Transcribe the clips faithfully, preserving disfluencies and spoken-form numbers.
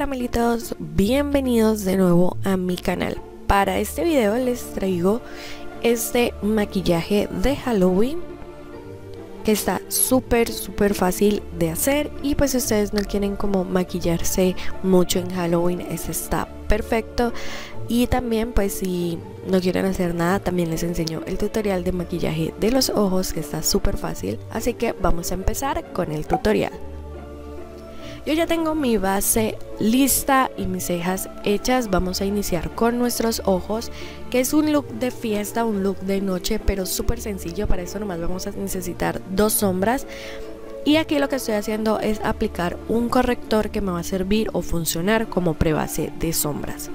caramelitos, bienvenidos de nuevo a mi canal. Para este video les traigo este maquillaje de Halloween que está súper súper fácil de hacer, y pues si ustedes no quieren como maquillarse mucho en Halloween, este está perfecto. Y también pues si no quieren hacer nada, también les enseño el tutorial de maquillaje de los ojos, que está súper fácil, así que vamos a empezar con el tutorial. Yo ya tengo mi base lista y mis cejas hechas. Vamos a iniciar con nuestros ojos, que es un look de fiesta, un look de noche, pero súper sencillo. Para eso nomás vamos a necesitar dos sombras. Y aquí lo que estoy haciendo es aplicar un corrector que me va a servir o funcionar como prebase de sombras.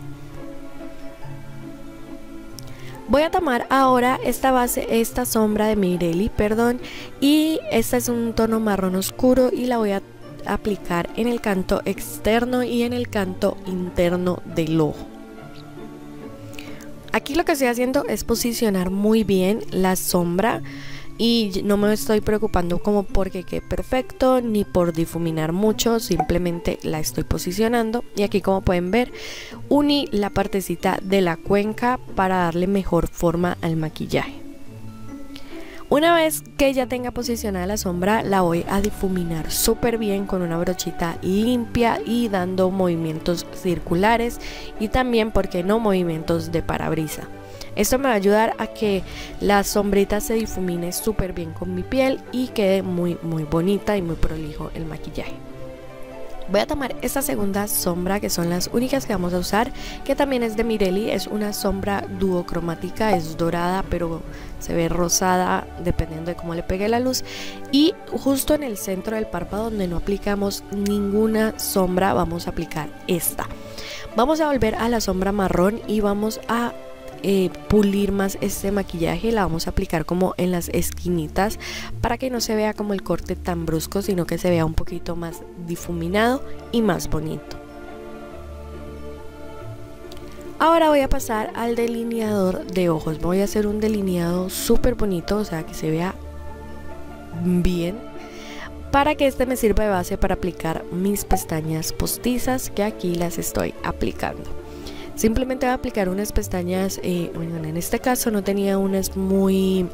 Voy a tomar ahora esta base, esta sombra de Mirelli, perdón, y esta es un tono marrón oscuro y la voy a aplicar en el canto externo y en el canto interno del ojo. Aquí lo que estoy haciendo es posicionar muy bien la sombra y no me estoy preocupando como porque quede perfecto ni por difuminar mucho, simplemente la estoy posicionando. Y aquí, como pueden ver, uní la partecita de la cuenca para darle mejor forma al maquillaje. Una vez que ya tenga posicionada la sombra, la voy a difuminar súper bien con una brochita limpia y dando movimientos circulares y también, ¿por qué no?, movimientos de parabrisa. Esto me va a ayudar a que la sombrita se difumine súper bien con mi piel y quede muy muy bonita y muy prolijo el maquillaje. Voy a tomar esta segunda sombra, que son las únicas que vamos a usar, que también es de Mirelli. Es una sombra duocromática, es dorada pero se ve rosada dependiendo de cómo le pegue la luz. Y justo en el centro del párpado, donde no aplicamos ninguna sombra, vamos a aplicar esta. Vamos a volver a la sombra marrón y vamos a Eh, pulir más este maquillaje. La vamos a aplicar como en las esquinitas para que no se vea como el corte tan brusco, sino que se vea un poquito más difuminado y más bonito. Ahora voy a pasar al delineador de ojos. Voy a hacer un delineado súper bonito, o sea que se vea bien, para que este me sirva de base para aplicar mis pestañas postizas, que aquí las estoy aplicando. Simplemente voy a aplicar unas pestañas, eh, bueno, en este caso no tenía unas muy,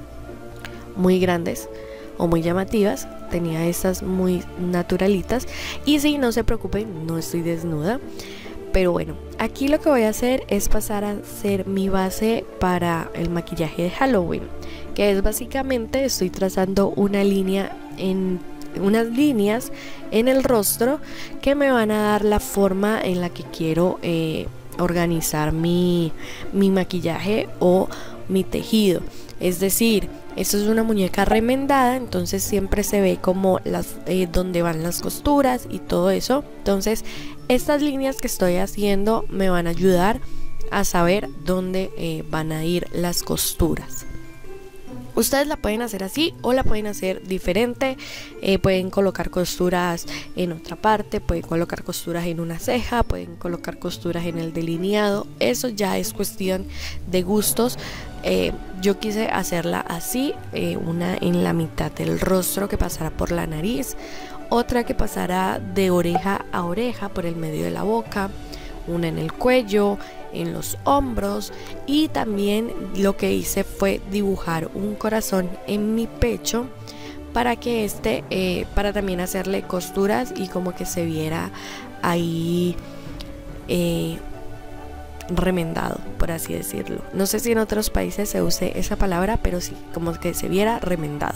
muy grandes o muy llamativas, tenía estas muy naturalitas. Y sí, no se preocupen, no estoy desnuda. Pero bueno, aquí lo que voy a hacer es pasar a hacer mi base para el maquillaje de Halloween, que es básicamente, estoy trazando una línea en unas líneas en el rostro que me van a dar la forma en la que quiero eh, organizar mi, mi maquillaje o mi tejido. Es decir, esto es una muñeca remendada, entonces siempre se ve como las eh, donde van las costuras y todo eso. Entonces estas líneas que estoy haciendo me van a ayudar a saber dónde eh, van a ir las costuras. Ustedes la pueden hacer así o la pueden hacer diferente. Eh, pueden colocar costuras en otra parte, pueden colocar costuras en una ceja, pueden colocar costuras en el delineado. Eso ya es cuestión de gustos. Eh, yo quise hacerla así, eh, una en la mitad del rostro que pasara por la nariz, otra que pasara de oreja a oreja por el medio de la boca, una en el cuello, en los hombros, y también lo que hice fue dibujar un corazón en mi pecho para que este, eh, para también hacerle costuras y como que se viera ahí eh, remendado, por así decirlo. No sé si en otros países se use esa palabra, pero sí, como que se viera remendado.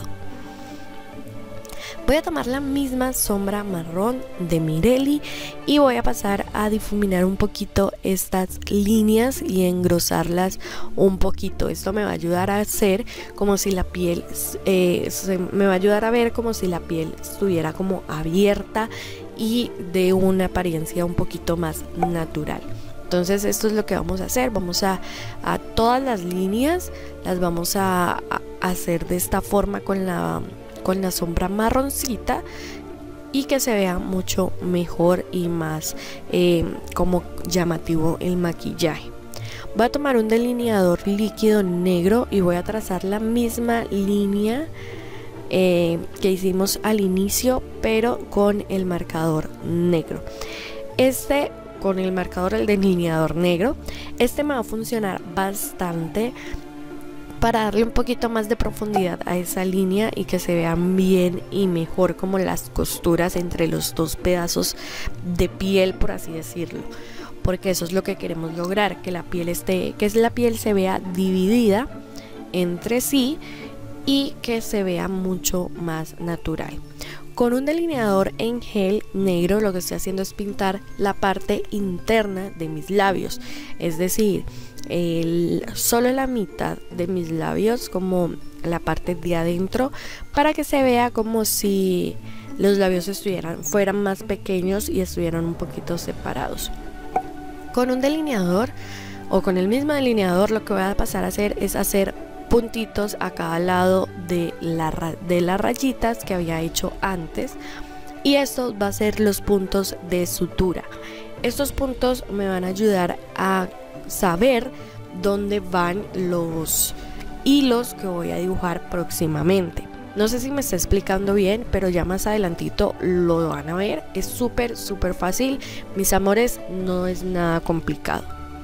Voy a tomar la misma sombra marrón de Mirelli y voy a pasar a difuminar un poquito estas líneas y engrosarlas un poquito. Esto me va a ayudar a hacer como si la piel, eh, se, me va a ayudar a ver como si la piel estuviera como abierta y de una apariencia un poquito más natural. Entonces esto es lo que vamos a hacer. Vamos a, a todas las líneas las vamos a, a hacer de esta forma con la con la sombra marroncita, y que se vea mucho mejor y más eh, como llamativo el maquillaje. Voy a tomar un delineador líquido negro y voy a trazar la misma línea eh, que hicimos al inicio, pero con el marcador negro. Este, con el marcador, el delineador negro, este me va a funcionar bastante para darle un poquito más de profundidad a esa línea y que se vean bien y mejor como las costuras entre los dos pedazos de piel, por así decirlo, porque eso es lo que queremos lograr, que la piel esté, que la piel se vea dividida entre sí y que se vea mucho más natural. Con un delineador en gel negro lo que estoy haciendo es pintar la parte interna de mis labios, es decir, el, solo la mitad de mis labios, como la parte de adentro, para que se vea como si los labios estuvieran, fueran más pequeños y estuvieran un poquito separados. Con un delineador o con el mismo delineador lo que voy a pasar a hacer es hacer puntitos a cada lado de, la, de las rayitas que había hecho antes, y estos van a ser los puntos de sutura. Estos puntos me van a ayudar a saber dónde van los hilos que voy a dibujar próximamente. No sé si me está explicando bien, pero ya más adelantito lo van a ver. Es súper súper fácil, mis amores, no es nada complicado.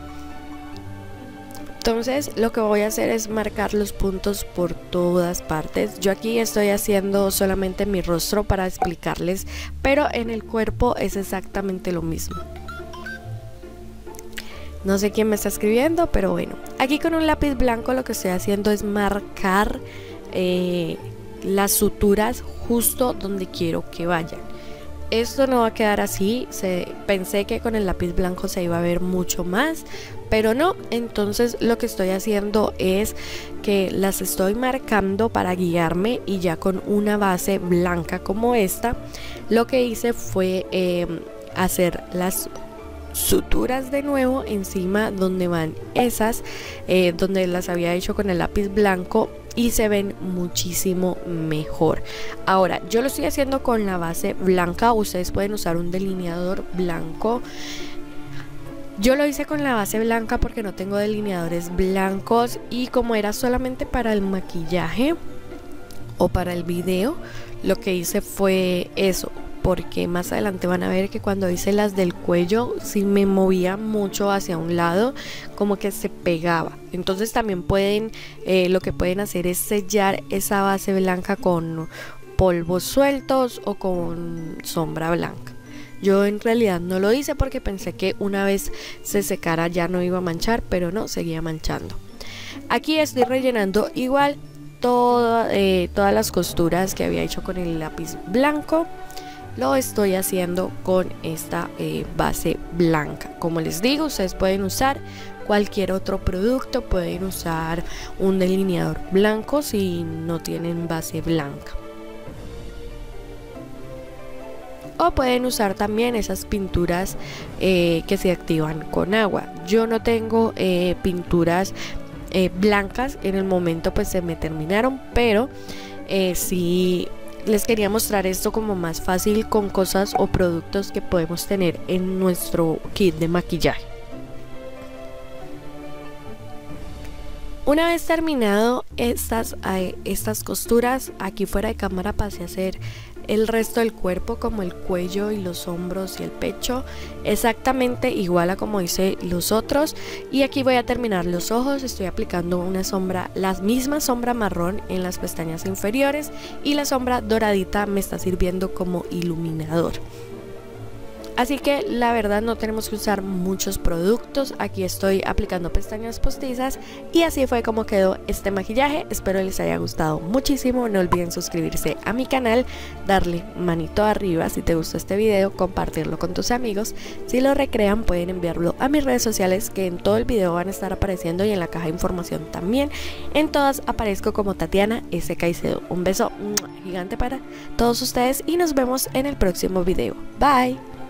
Entonces lo que voy a hacer es marcar los puntos por todas partes. Yo aquí estoy haciendo solamente mi rostro para explicarles, pero en el cuerpo es exactamente lo mismo. No sé quién me está escribiendo, pero bueno. Aquí con un lápiz blanco lo que estoy haciendo es marcar eh, las suturas justo donde quiero que vayan. Esto no va a quedar así, se, pensé que con el lápiz blanco se iba a ver mucho más, pero no. Entonces lo que estoy haciendo es que las estoy marcando para guiarme, y ya con una base blanca como esta, lo que hice fue eh, hacer las suturas de nuevo encima donde van esas, eh, donde las había hecho con el lápiz blanco, y se ven muchísimo mejor. Ahora yo lo estoy haciendo con la base blanca, ustedes pueden usar un delineador blanco. Yo lo hice con la base blanca porque no tengo delineadores blancos, y como era solamente para el maquillaje o para el video, lo que hice fue eso, porque más adelante van a ver que cuando hice las del cuello, si me movía mucho hacia un lado, como que se pegaba. Entonces también pueden, eh, lo que pueden hacer es sellar esa base blanca con polvos sueltos o con sombra blanca. Yo en realidad no lo hice porque pensé que una vez se secara ya no iba a manchar, pero no, seguía manchando. Aquí estoy rellenando igual todo, eh, todas las costuras que había hecho con el lápiz blanco. Lo estoy haciendo con esta eh, base blanca. Como les digo, ustedes pueden usar cualquier otro producto, pueden usar un delineador blanco si no tienen base blanca, o pueden usar también esas pinturas eh, que se activan con agua. Yo no tengo eh, pinturas eh, blancas en el momento, pues se me terminaron, pero eh, sí les quería mostrar esto como más fácil con cosas o productos que podemos tener en nuestro kit de maquillaje. Una vez terminado estas, eh, estas costuras, aquí fuera de cámara pasé a hacer el resto del cuerpo, como el cuello y los hombros y el pecho, exactamente igual a como hice los otros. Y aquí voy a terminar los ojos. Estoy aplicando una sombra, la misma sombra marrón en las pestañas inferiores, y la sombra doradita me está sirviendo como iluminador. Así que la verdad no tenemos que usar muchos productos. Aquí estoy aplicando pestañas postizas, y así fue como quedó este maquillaje. Espero les haya gustado muchísimo. No olviden suscribirse a mi canal, darle manito arriba si te gustó este video, compartirlo con tus amigos. Si lo recrean pueden enviarlo a mis redes sociales, que en todo el video van a estar apareciendo, y en la caja de información también. En todas aparezco como Tatiana S. Caicedo. Un beso gigante para todos ustedes y nos vemos en el próximo video. Bye.